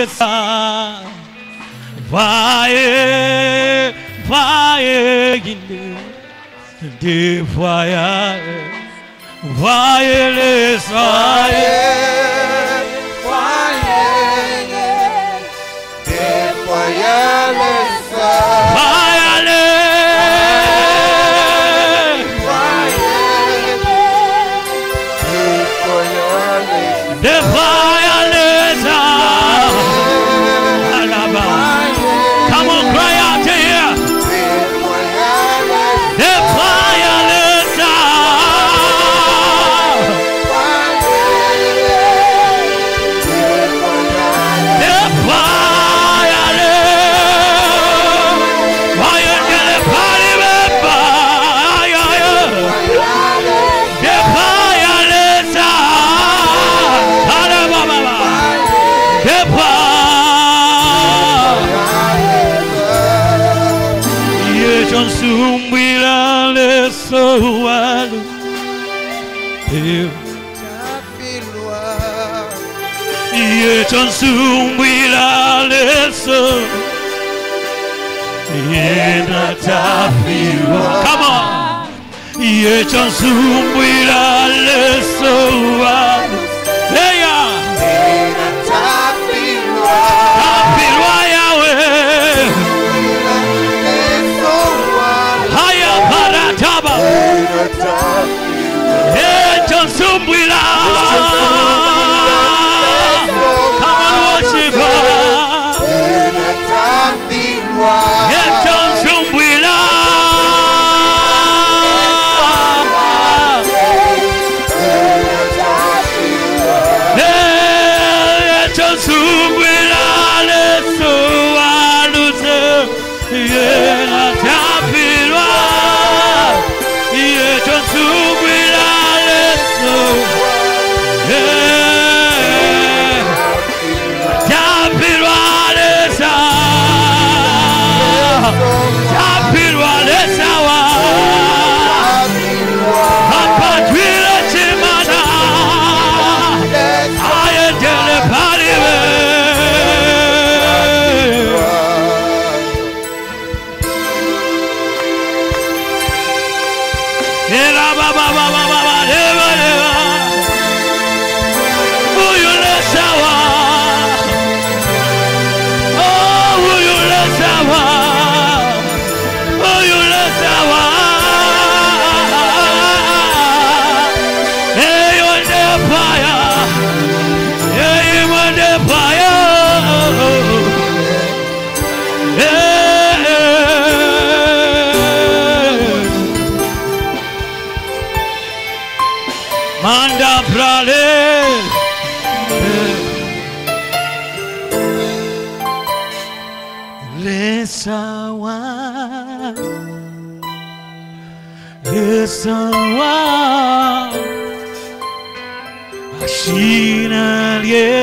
Fire, fire in the fire, wireless fire, come on. Ye chansumwila leso Eya Tapilwa Yahweh Haya parataba Ye chansumwila. Come on, worship her. Ye chansumwila. Manda prale Lesawa Ashina liye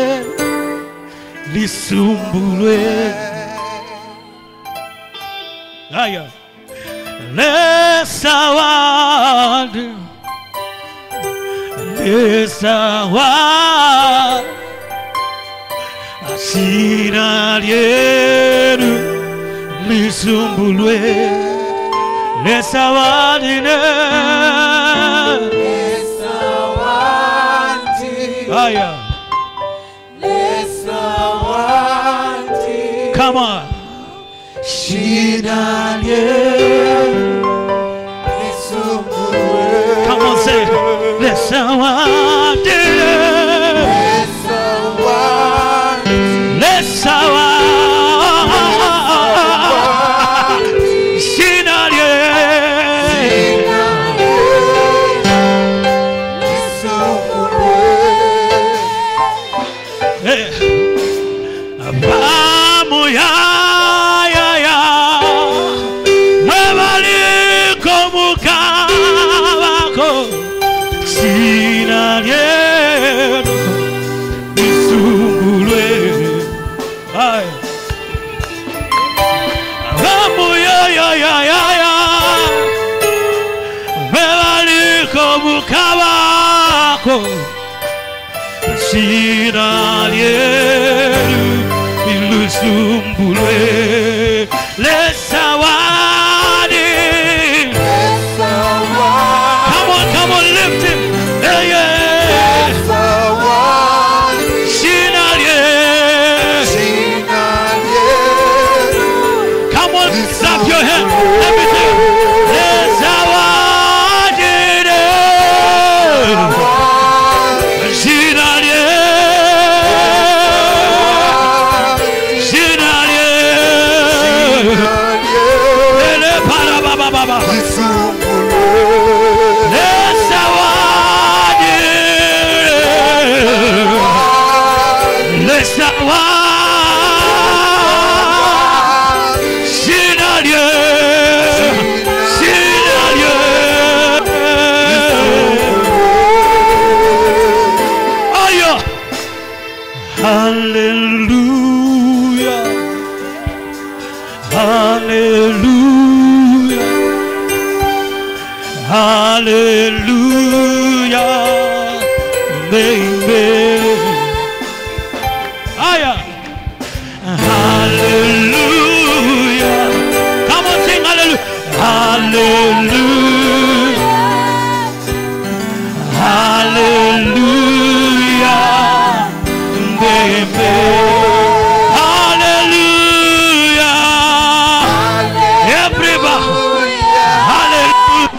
Lisumbulwe Aya Lesawa Lesawa Ashina liye Lisumbulwe Lesawa dine Aya Come on. Come on, say it. Come nisumbulwe lesawadi. Come on, lift him. Yeah, yeah. Come on, clap your hands. Everything. Hallelujah, hallelujah, hallelujah, amen. Aya, hallelujah. Come on, sing hallelujah, hallelujah, hallelujah. Hallelujah. Everybody. Hallelujah.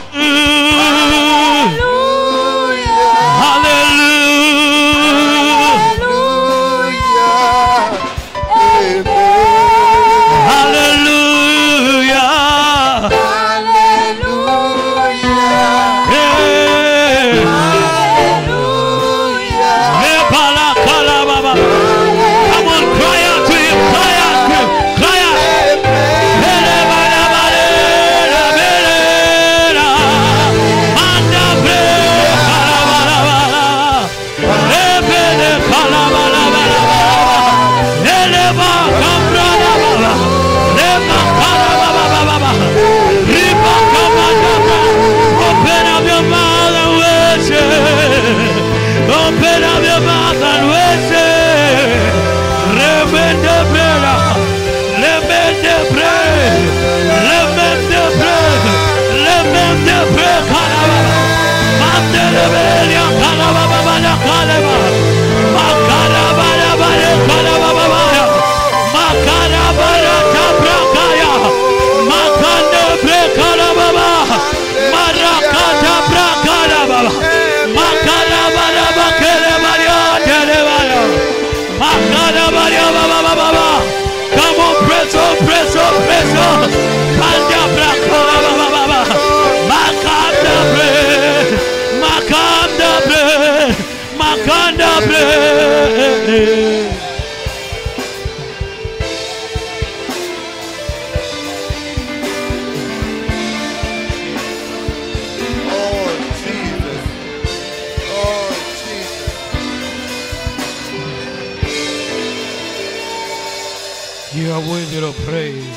You are worthy to praise.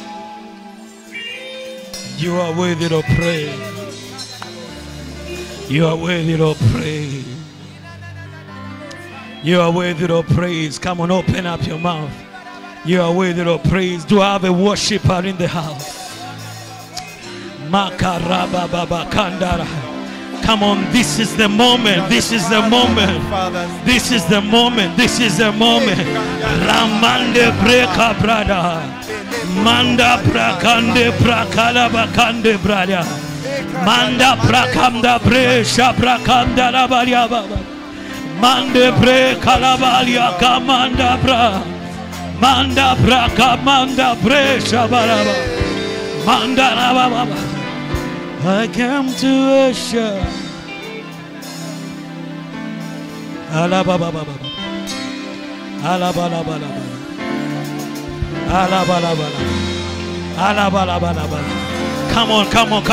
You are worthy to praise. You are worthy to praise. You are worthy to praise. Come on, open up your mouth. You are worthy to praise. Do I have a worshiper in the house? Makaraba Baba Kandara. Come on, this is the moment. This is the moment. This is the moment. This is the moment. Ramande breka brada. Manda prakande prakala bakande brada. Manda prakamda bresha prakanda rabalia baba. Mande breka balia kamanda bra. Manda prakamanda bresha baraba. Manda rababa. I came to worship. Alababa. Alabalabala. Alabalabala. Come on.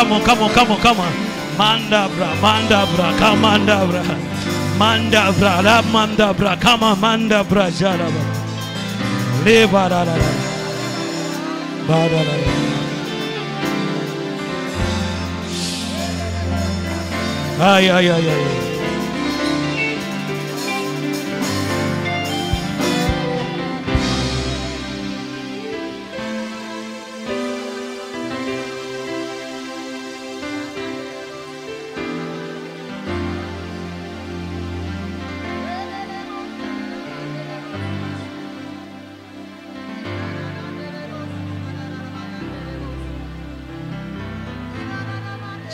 Manda bra, kamanda bra. Manda bra, la manda bra, kama manda bra jalaba. Le barara. Ay.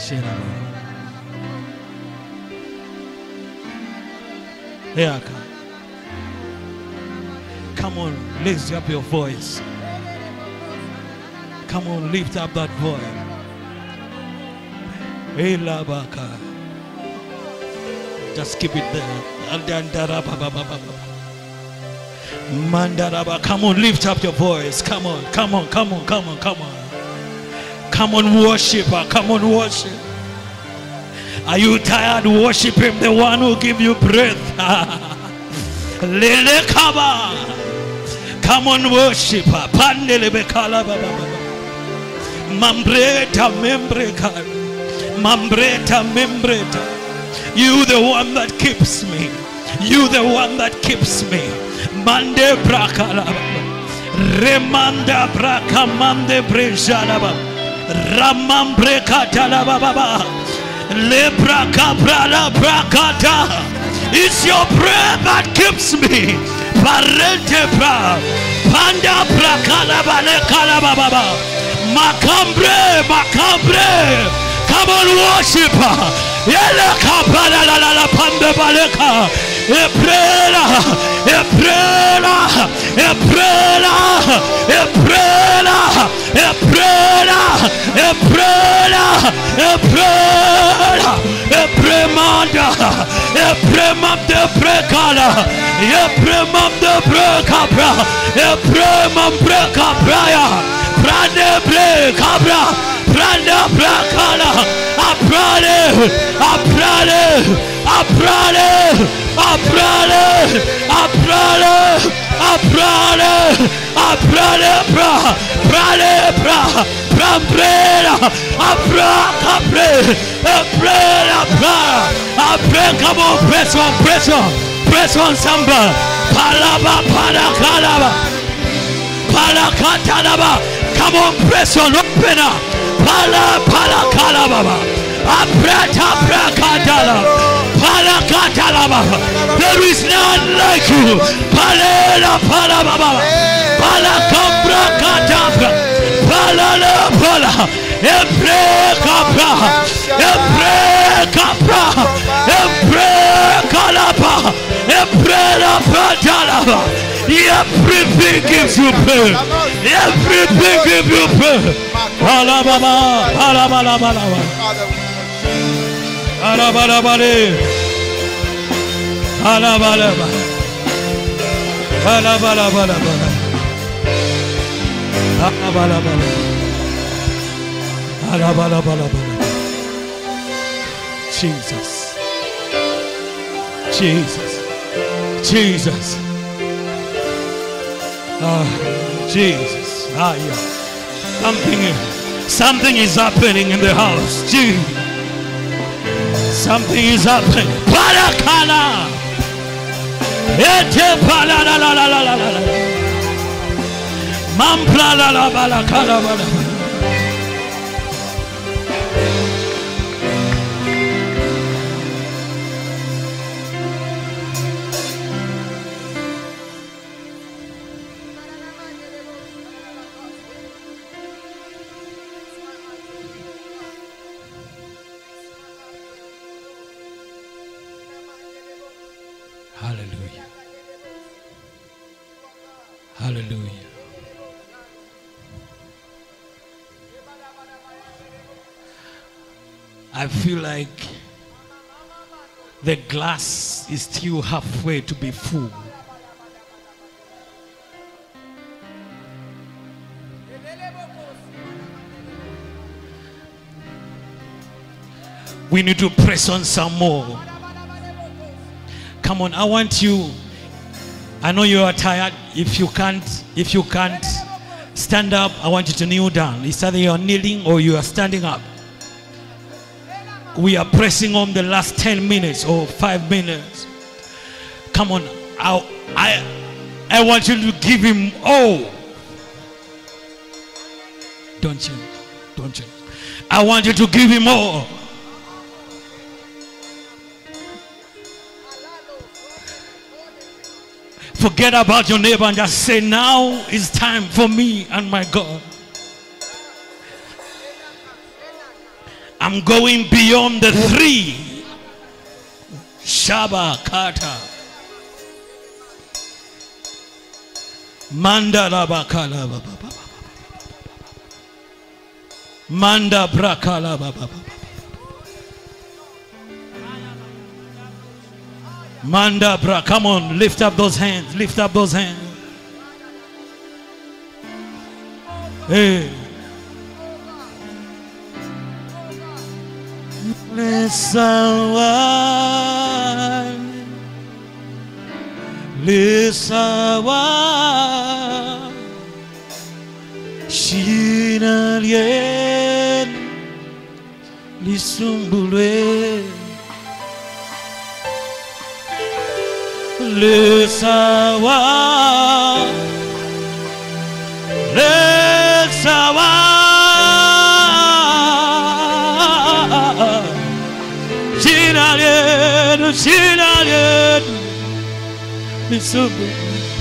Here I come. Come on, lift up your voice. Come on, lift up that voice. Just keep it there. Mandaraba. Come on, lift up your voice. Come on, come on, come on, come on, come on. Come on, worship her. Come on, worship. Are you tired? Worship him, the one who gives you breath. Lele kaba. Come on, worship her. Pandelebe kalaba. Mambreta membreka. Mambreta membreta. You the one that keeps me. You the one that keeps me. Mande brakalaba. Remanda brakamande brejalaba. Ramambreka talababa. Lebra cabrala brakata. It's your prayer that keeps me. Parente bra. Panda brakala bale kalababa. Macambre, macambre. Come on, worship her. Yele kabala la la la pande baleka. Eprela, eprela, eprela, eprela, eprela, eprela, eprela, epremanda, epremam de prekala, epremam de prekabra, epremam prekabraya, prane prekabra, prane prekala, aprale, aprale, aprale, aprale, aprale, aprale, aprale, pra, prale, pra, prambrela, apra, capre, aprela, pra, apre, come on, press on, samba, palaba, palakalaba, palakatalaba, come on, press on, open up, palakalaba, apreta, prakatala. There is none like you. Palela palababa. Palakambra katabra. Palala pala. Ebre kapra. Ebre kapra. Ebre kalapa. Ebre la patalaba. Everything gives you prayer. Everything gives you prayer. Palababa. Palabala. Alabalabale, alabalaba, alabalabalabala, alabalabala, alabalabalabala. Jesus, Jesus, Jesus, Jesus. Yeah. Something is happening in the house. Jesus. Something is happening. Parakala. Ete palala la la la la la. Mampla la la balakala bala. Hallelujah. Hallelujah. I feel like the glass is still halfway to be full. We need to press on some more. Come on, I want you. I know you are tired. If you can't stand up, I want you to kneel down. It's either you are kneeling or you are standing up. We are pressing on the last 10 minutes or 5 minutes. Come on, I want you to give him all. Don't you? I want you to give him all. Forget about your neighbor and just say, now is time for me and my God. I'm going beyond the 3. Shaba Kata. Manda Labakala Baba. Manda Brakala Baba. Manda Bra. Come on, lift up those hands. Lift up those hands. Hey. Lisawa Shinalien Lisumbulwe Lisawa Lisawa Shinalien Lisumbulwe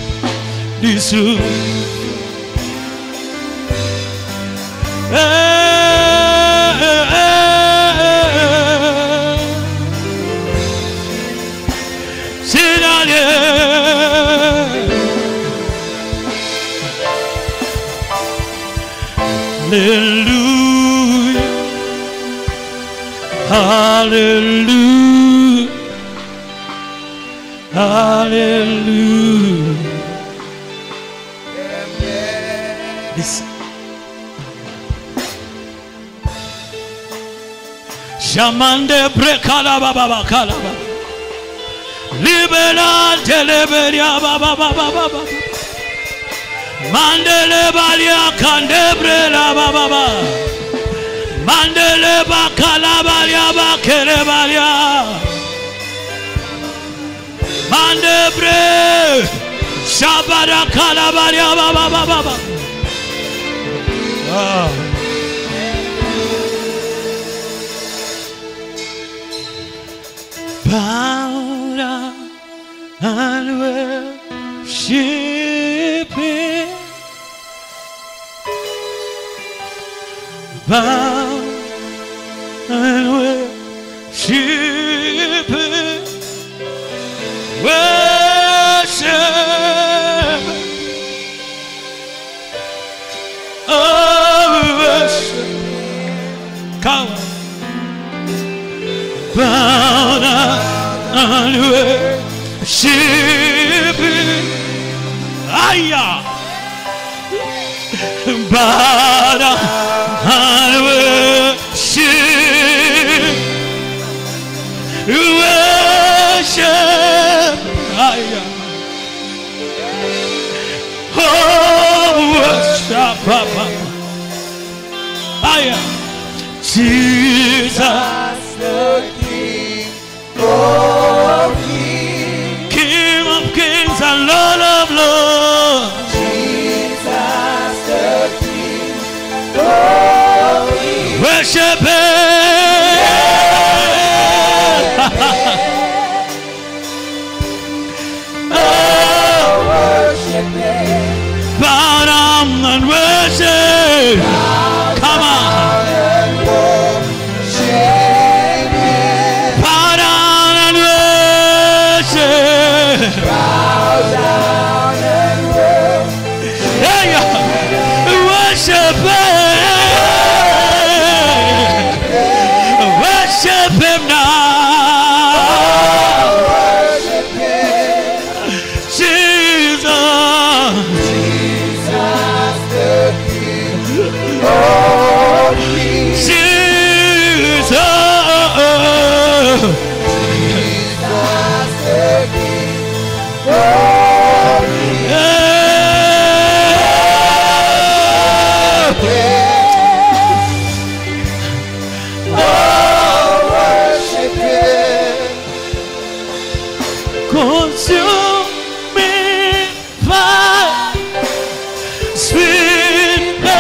Hallelujah, hallelujah. Listen. Shamande brekala baba kala baba. Libera teleberia baba baba baba. Mandele balia kandebre la baba. Mandele bakala balia bakere balia. Mandebre Shabara kala balia baba baba. Wow. Bow down and worship Him. Bow and worship Him. Worship. Oh, worship. Come on. Bow down and worship Him. Aya. Bow down and worship. Worship. Aya. Oh, worship. Papa. Aya. Jesus. King of kings and Lord of lords. Jesus the King, glory. Worship Him. Oh, worship Him. Bow down and worship. Come on. Bow down and worship Him. Worship Him now. Worship Him. Jesus. Jesus the King. Oh, Jesus. Jesus. Jesus the King. Oh, worship Him. Consuming fire, sweet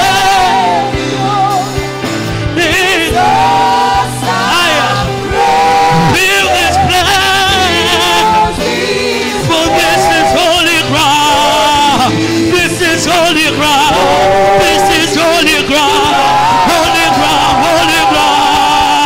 feel this place, for this is holy ground. This is holy ground. This is holy ground. Holy ground. Holy ground.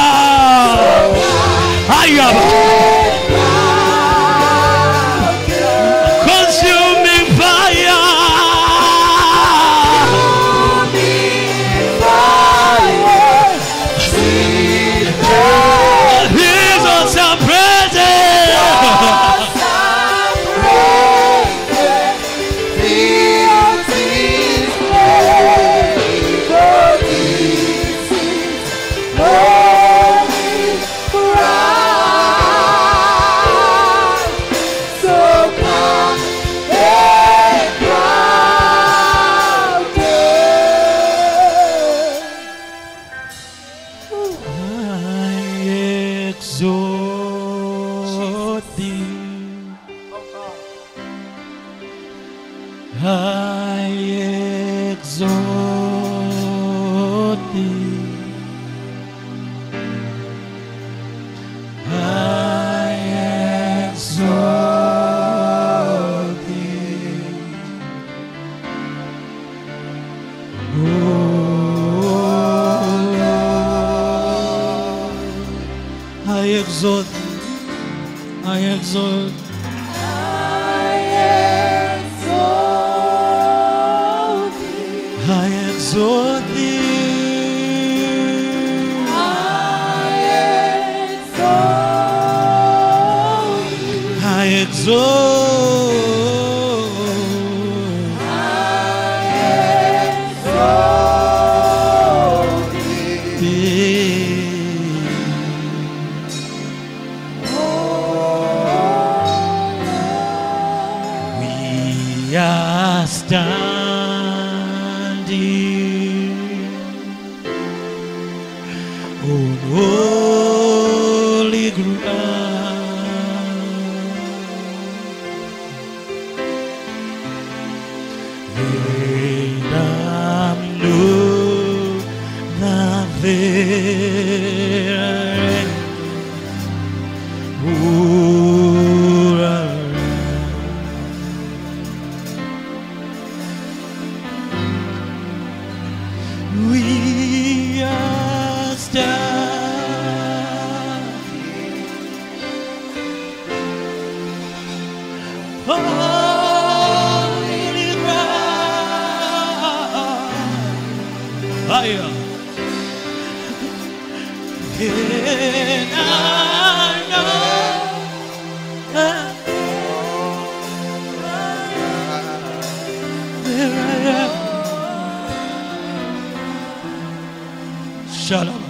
I exalt thee. I exalt thee. Oh Lord, I exalt thee. I exalt. I exalt thee. I exalt thee. I exalt. We are standing on holy ground, and I know that there we are standing holy ground. Higher. And I know that there I am. Shalom.